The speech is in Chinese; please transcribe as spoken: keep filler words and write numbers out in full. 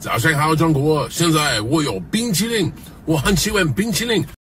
早上好，中国！现在我有冰淇淋，我很喜欢冰淇淋。